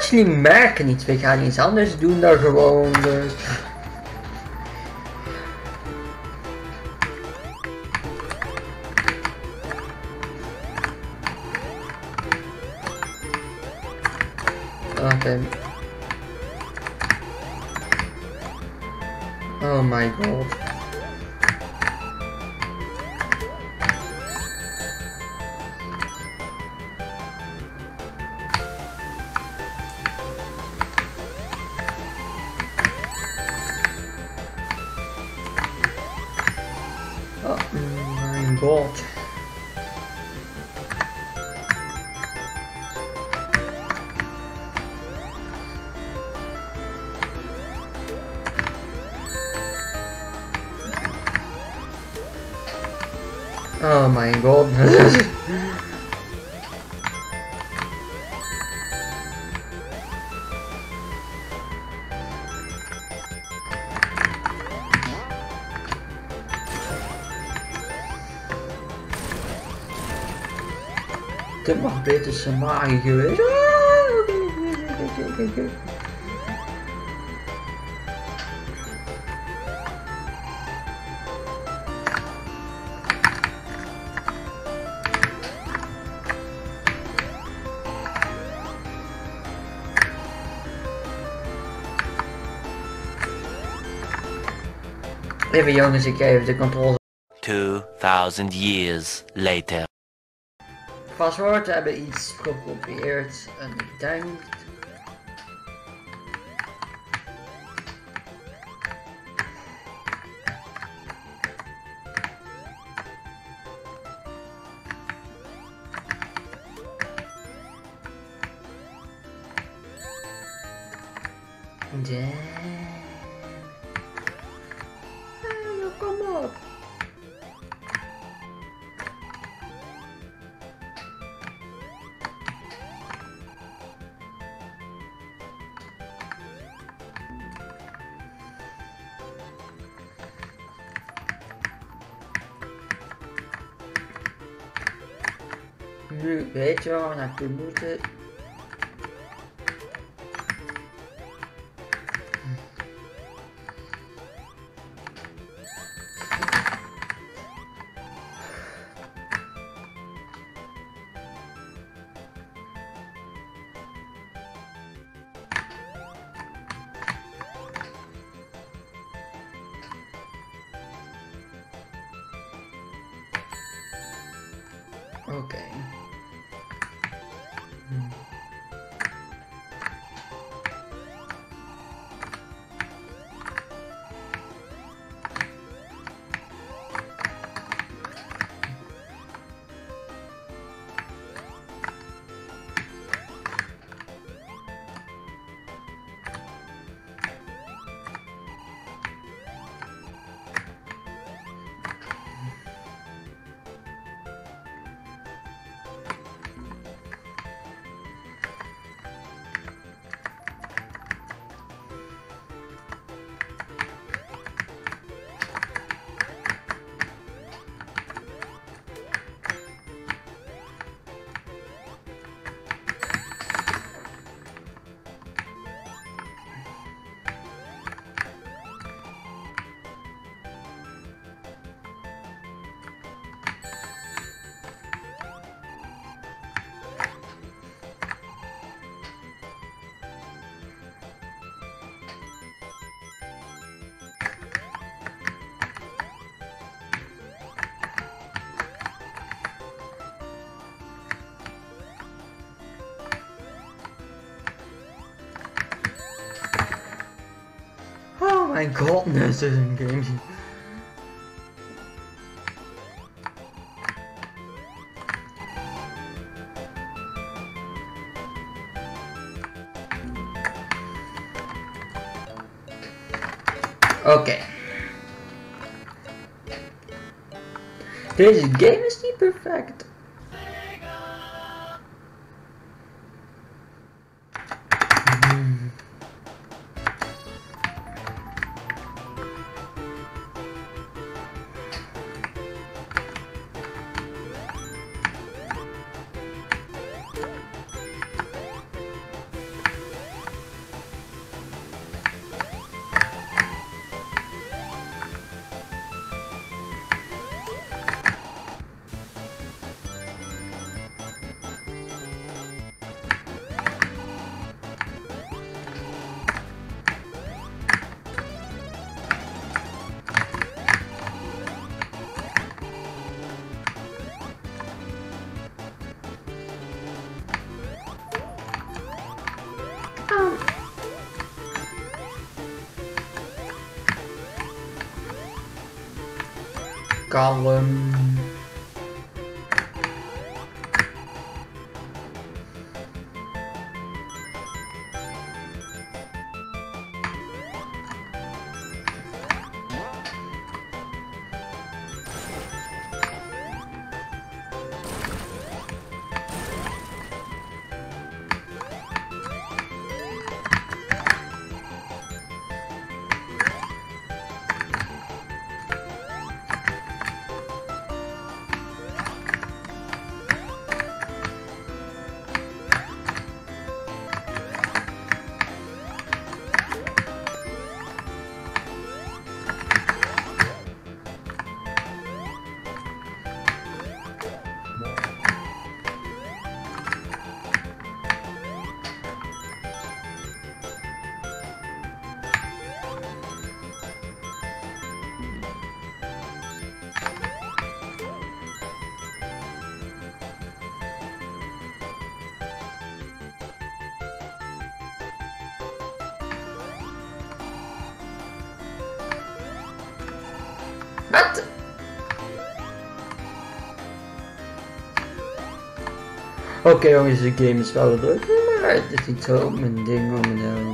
ze niet merken iets, we gaan iets anders doen dan gewoon, dus... Oké. Oh my god. Oh my god. Oh my god. Dit mag beter zijn magie geweest. Oké. Even jongens, ik geef de controle. 2000 years later. Paswoord, we hebben iets gekopieerd en ik denk... Kom op. Nu weet je waar we naartoe moeten. Oké. Oh my godness, this is een game. Oké. Deze game is niet perfect. kalm. Wat? Oké jongens, de game is wel leuk, maar het is niet zo mijn ding om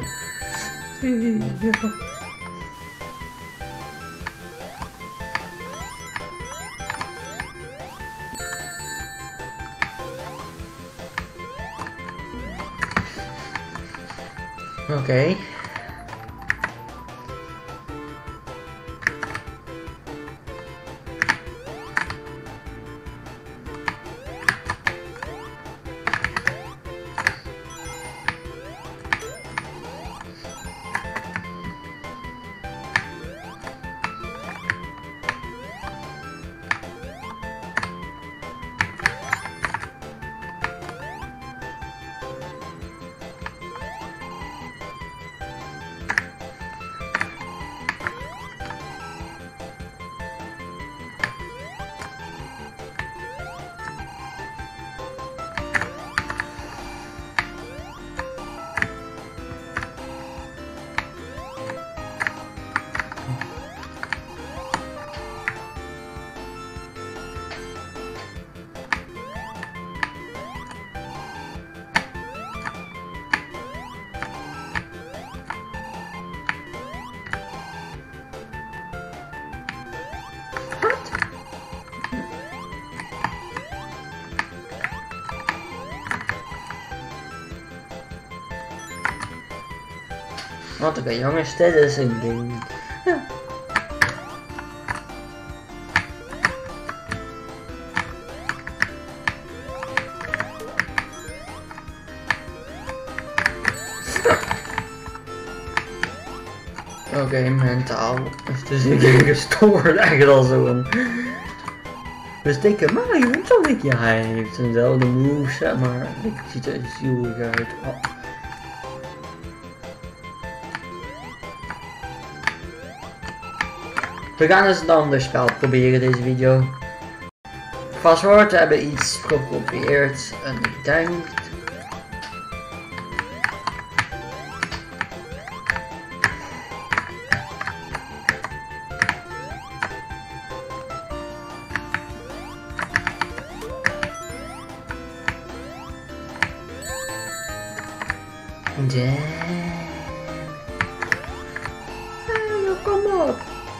Oké. Wat oké jongens, dit is een game. Ja. Oké, mentaal is dus een keer gestoord eigenlijk al zo'n. We steken Mario in Sonic. Ja, hij heeft dezelfde moves, maar het ziet er zielig uit. Oh. We gaan eens een ander spel proberen deze video. Vast hoort, we hebben iets gekopieerd en ik denk. Kom op.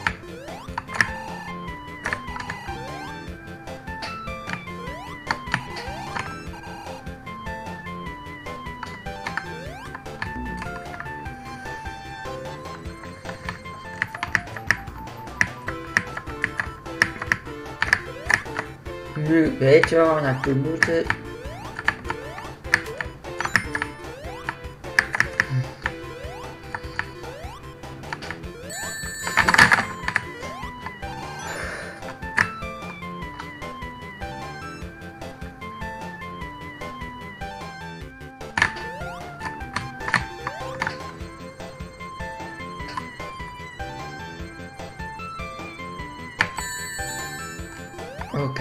Nu weet je waar we naartoe moeten. Oké.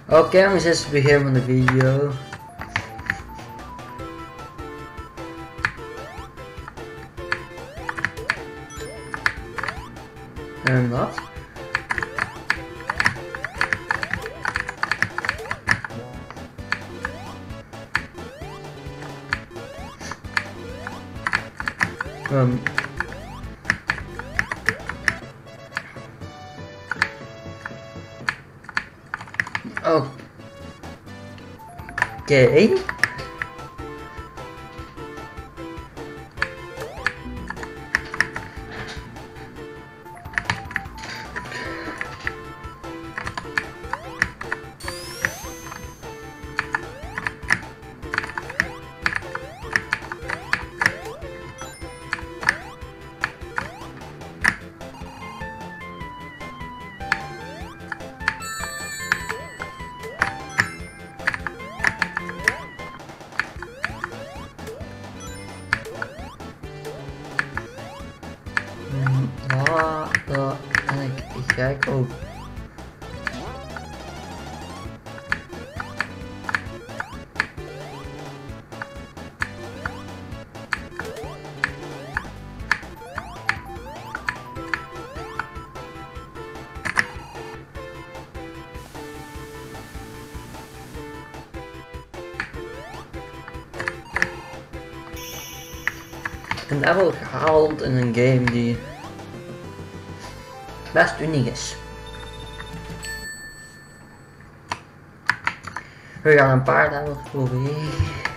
Oké, jongens, dit is het begin van de video. En wat? Oké. Wat ben ik gek ook. Een level gehaald in een game die best uniek is. We gaan een paar levels proberen.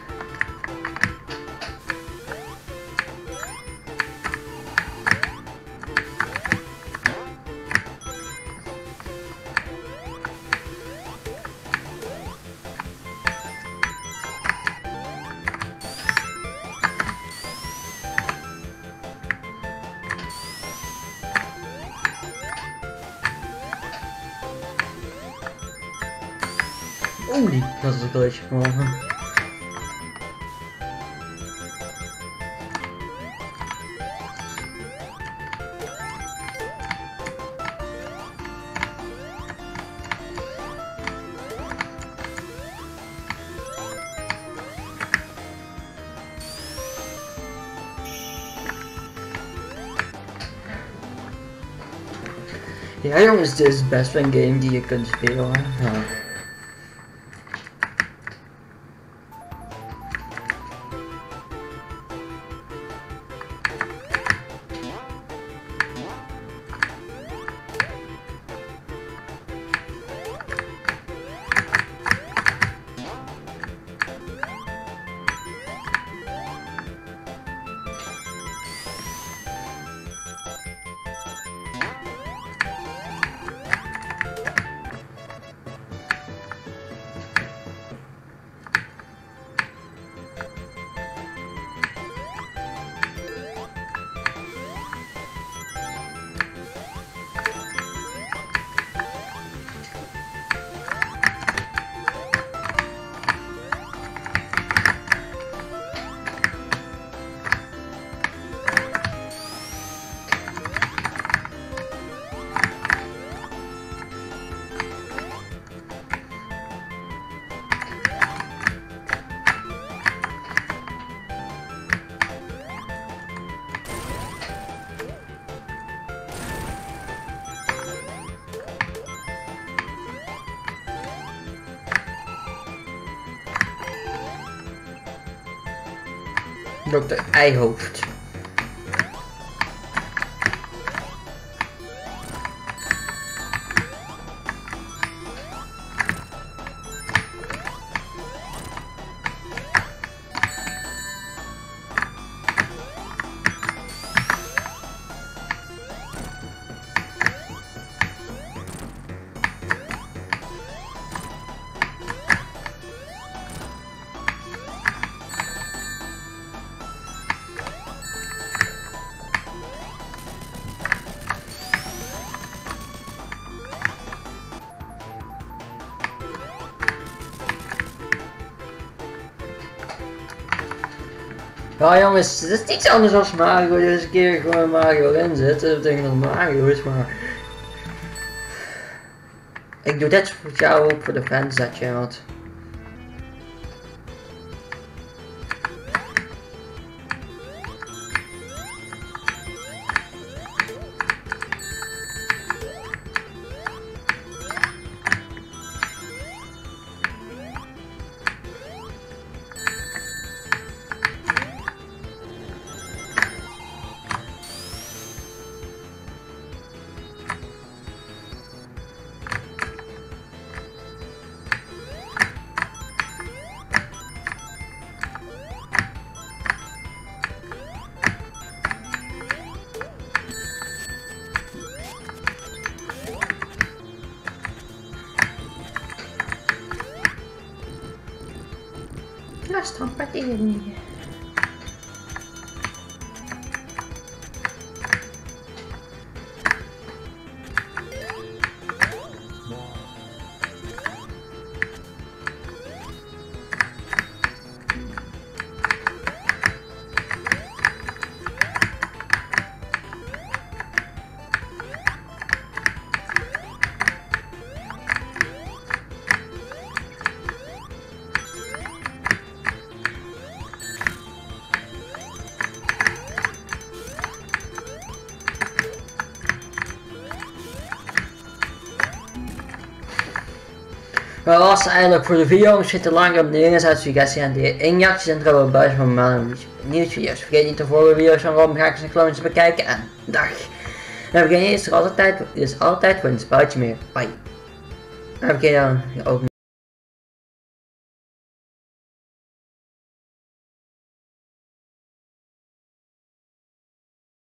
Oeh, dat is een glitch gewoon. Ja jongens, dit is best wel een game die je kunt spelen. Ja. Dr. Eihoofd. Ja jongens, het is iets anders dan Mario. Deze keer gewoon Mario erin zitten. Ik denk dat het Mario is, maar Ik doe dit voor jou ook voor de fans dat je had. Ja, strandparteren. Dat was eigenlijk voor de video. Misschien te lang op de dingen uit suggestie en de injecties en trouwens buis van mijn nieuwe video's. Vergeet niet de vorige video's van Robin Hackers en Clones te bekijken en dag. En vergeet niet, is er altijd voor een spuitje meer. Bye. En vergeet dan ook niet.